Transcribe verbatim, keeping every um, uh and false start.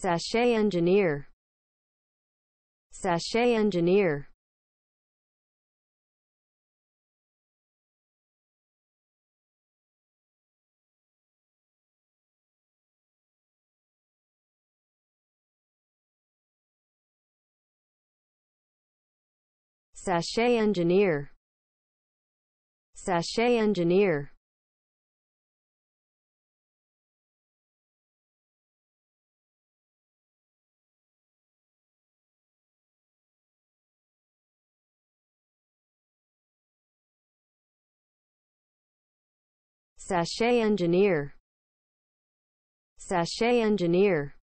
Sachet engineer. Sachet engineer. Sachet engineer. Sachet engineer. Sachet engineer. Sachet engineer.